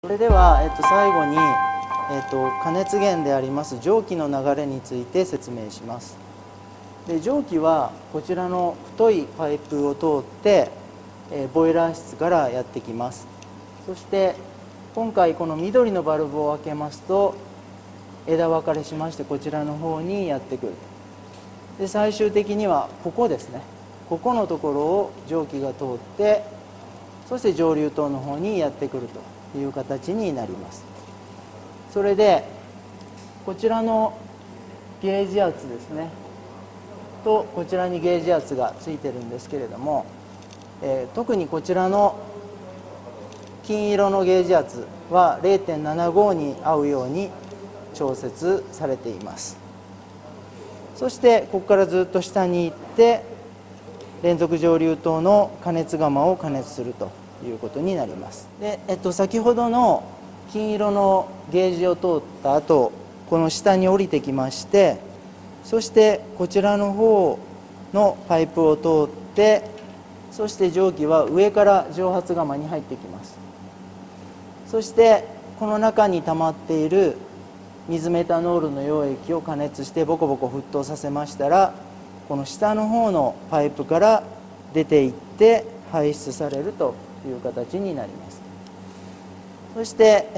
それでは、最後に、加熱源であります蒸気の流れについて説明します。で、蒸気はこちらの太いパイプを通って、ボイラー室からやってきます。そして今回この緑のバルブを開けますと枝分かれしましてこちらの方にやってくる。で、最終的にはここですね、ここのところを蒸気が通ってそして上流塔の方にやってくるという形になります。それでこちらのゲージ圧ですねとこちらにゲージ圧がついてるんですけれども、特にこちらの金色のゲージ圧は 0.75 に合うように調節されています。そしてここからずっと下に行って連続上流塔の加熱釜を加熱するということになります。で、先ほどの金色のゲージを通った後、この下に降りてきまして、そしてこちらの方のパイプを通って、そして蒸気は上から蒸発釜に入ってきます。そしてこの中に溜まっている水メタノールの溶液を加熱してボコボコ沸騰させましたら、この下の方のパイプから出ていって排出されるという形になります。そして、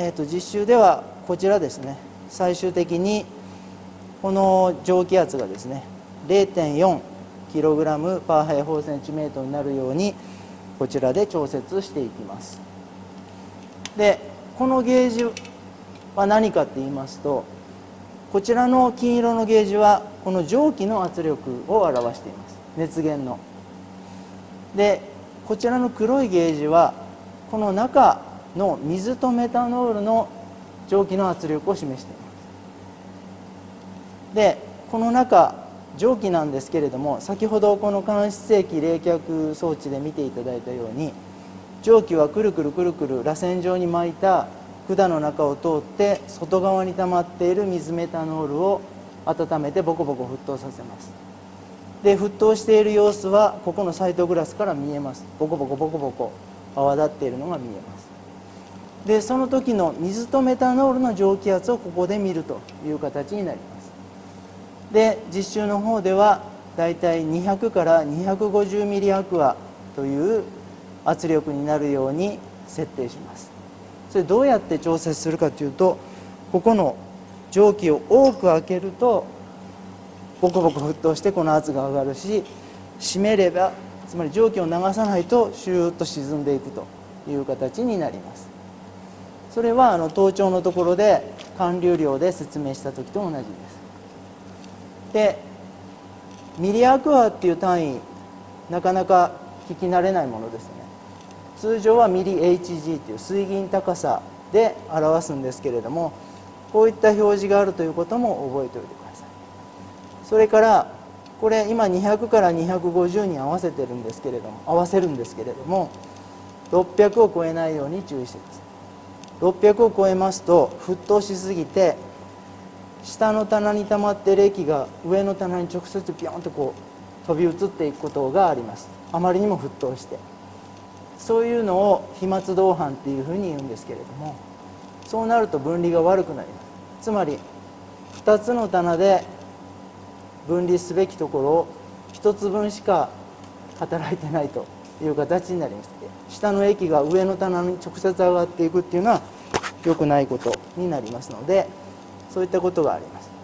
実習ではこちらですね、最終的にこの蒸気圧がですね 0.4 kg パー平方センチメートルになるようにこちらで調節していきます。で、このゲージは何かって言いますと、こちらの金色のゲージはこの蒸気の圧力を表しています。熱源の。で、こちらの黒いゲージはこの中の水とメタノールの蒸気の圧力を示しています。で、この中蒸気なんですけれども、先ほどこの間質液冷却装置で見ていただいたように、蒸気はくるくるくるくる螺旋状に巻いた管の中を通って外側に溜まっている水メタノールを温めてボコボコ沸騰させます。で、沸騰している様子はここのサイトグラスから見えます。ボコボコボコボコ泡立っているのが見えます。で、その時の水とメタノールの蒸気圧をここで見るという形になります。で、実習の方ではだいたい200から250ミリアクアという圧力になるように設定します。それどうやって調節するかというと、ここの蒸気を多く開けるとボコボコ沸騰してこの圧が上がるし、閉めれば、つまり蒸気を流さないとシューッと沈んでいくという形になります。それは頭頂のところで寒流量で説明した時と同じです。で、ミリアクアっていう単位なかなか聞き慣れないものですね。通常はミリ Hg という水銀高さで表すんですけれども、こういった表示があるということも覚えておいてください。それからこれ今200から250に合わせてるんですけれども、合わせるんですけれども、600を超えないように注意してください。600を超えますと沸騰しすぎて下の棚に溜まっている液が上の棚に直接ビヨンとこう飛び移っていくことがあります。あまりにも沸騰して、そういうのを飛沫同伴っていうふうに言うんですけれども、そうなると分離が悪くなります。つまり2つの棚で分離すべきところを1つ分しか働いてないという形になります。下の液が上の棚に直接上がっていくっていうのは良くないことになりますので、そういったことがあります。